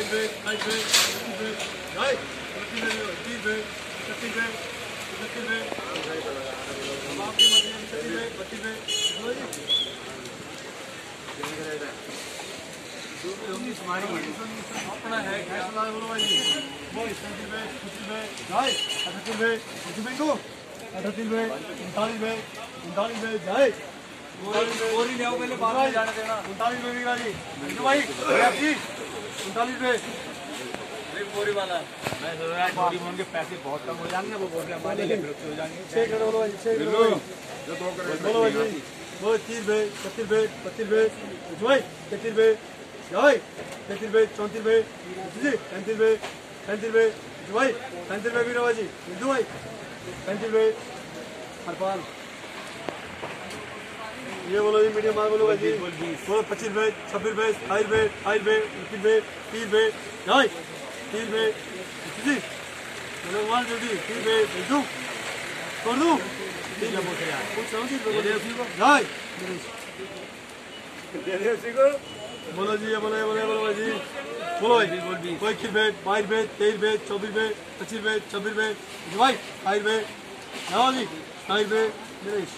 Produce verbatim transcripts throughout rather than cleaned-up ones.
पे साइड पे पे जाए तीन पे तीन पे तीन पे तीन पे हम आपके मध्य में तीन पे बत्तीस पे बोलो जी अपना है फैसला बोलो भाई वो तीन पे तीन पे जाए तीन पे तीन पे को अठासी पे उनतालीस पे उनतालीस पे जाए बोरी ले आओ पहले बाहर में जाने देना उनतालीस पे वीरा जी तो भाई आपकी उनतालीस पे बोरी वाला मैं सोच रहा बोरी मोन के पैसे बहुत कम हो जाएंगे वो बोल रहे हैं हमारे लिए हो जाएंगे छह करोड़ भाई छह करोड़ जो दो करोड़ बोलो भाई वो तीस पे पच्चीस पे पच्चीस पे भाई तैंतीस पे जाए तैंतीस पे चौंतीस पे जी पैंतीस पे पैंतीस पे भाई पैंतीस पे वीरा जी भाई पैंतीस पे हरपाल ये बोलो जी मीडियम माल बोलो भाई बोलो पच्चीस पे छब्बीस पे अठाईस पे अठाईस पे उनतीस पे तीस पे जाए तीस पे जी बोलो वन जल्दी तीस पे भेज दूँ कर दूँ तीन नंबर से यार कुछ समझ लीजिए जाए बोलो जी ये बोलो ये बोलो बोलो भाई जी बोलो भाई कोई इक्कीस पे बाईस पे तेईस पे चौबीस पे पच्चीस पे छब्बीस पे भाई अठाईस पे जाओ जी अठाईस पे नरेश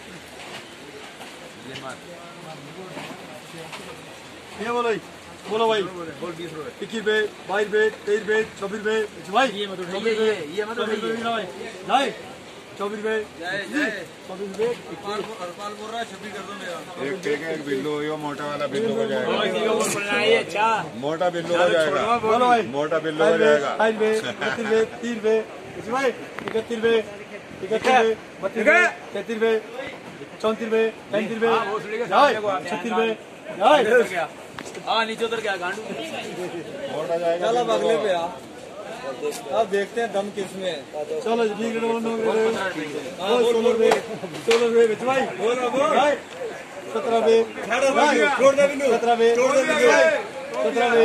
ये बोलो बोलो भाई इक्कीस पे बाईस पे तेईस पे चौबीस पे भाई चौबीस पे ये मत भाई चौबीस पे चौबीस पे हरपाल बोल रहा है छब्बीस कर दो मेरा एक एक एक बिल्लू यो मोटा वाला बिल्लू हो जाएगा मोटा बिल्लू हो जाएगा बोलो भाई मोटा बिल्लू हो जाएगा अठाईस पे उनतीस पे तीन पे भाई इकतीस पे इकतीस पे बत्तीस पे तैंतीस पे चौंतीस पे पैंतीस पे छत्तीस पे हाँ नीचे उतर गया गांडू मोटा जाएगा चलो अगले पे आ अब देखते हैं दम किसमें चलो जी सोलह पे सोलह पे भाई सत्रह पे सत्रह पे सत्रह पे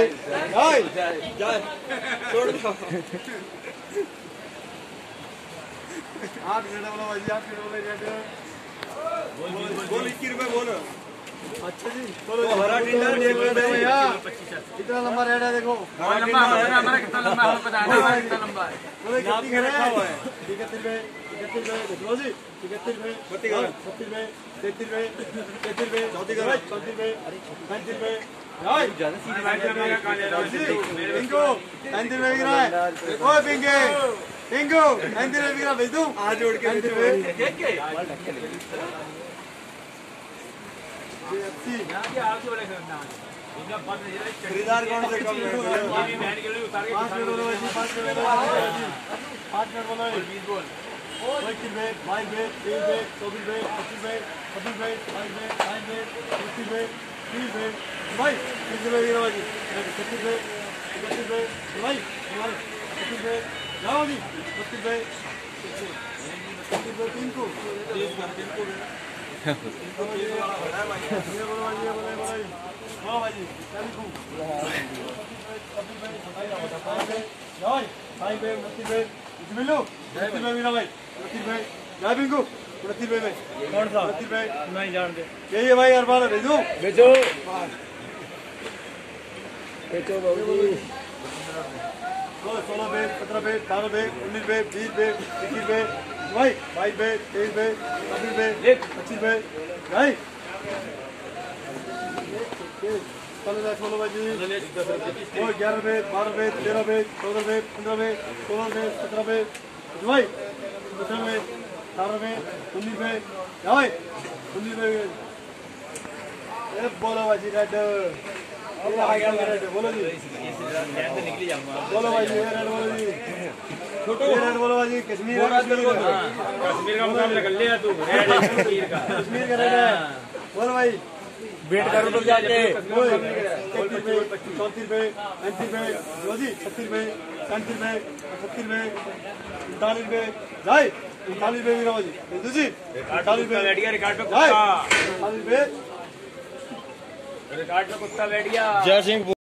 आठ घंटे बोलो भाई आठ घंटे बोलो बोल इक्कीस रुपए बोलो अच्छा जी बोलो हरा टिंडा देख लो भैया कितना लंबा रेड है देखो लंबा हमारा कितना लंबा है पता है हमारा कितना लंबा है बोलो कितनी रखा हुआ है इकतीस पे इकतीस पे देखो जी इकतीस पे बत्तीस पे तैंतीस पे तैंतीस पे चौंतीस पे चौंतीस पे पैंतीस पे यार ज्यादा सीधी बात है मेरा काले पिंको पैंतीस पे गिरा है ओए पिंके पिंको पैंतीस पे गिरा भेज दूं आज जोड़ के पैंतीस पे खरीदार कौन से कम है पाँच मिनट बोलो पाँच मिनट पाँच मिनट बोलो बीस बोल इक्कीस पे बाईस पे तेईस पे चौबीस पे पच्चीस पे छब्बीस पे बाईस पे बाईस पे इक्कीस पे तीस पे भाई तीस पे गिरा जी छत्तीस पे इकतीस पे भाई पच्चीस पे जाओ जी बत्तीस पे बत्तीस पे तीन को तीन को कौन सा नहीं जानते यही है भाई हर बार भेजो भेजो भेजो सोलह पे सत्रह पे अठारह पे उन्नीस पे बीस पे इक्कीस पे भाई बाईस पे तेईस पे छब्बीस पे पच्चीस पे भाई सोलह सोलह भाई वो ग्यारह पे बारह पे तेरह पे चौदह पे पंद्रह पे सोलह पे सत्रह पे भाई सत्रह पे अठारह पे उन्नीस पे भाई उन्नीस पे बोलो भाई रेड बोलो जी बोलो भाई रेड बोलो जी छोटो रेड बोलो भाई कश्मीर कश्मीर का मुकाबला कर लिया तू रेड कश्मीर का कश्मीर का रेड है बोलो भाई वेट करो तो जाके चौंतीस पे चौंतीस पे पैंतीस पे जी छत्तीस पे पैंतीस पे छत्तीस पे उनतालीस पे जाए उनतालीस पे वीरा जी जी उनतालीस पे बैठ गया रिकॉर्ड पे कुत्ता उनतालीस पे रिकॉर्ड पे कुत्ता बैठ गया जय सिंह।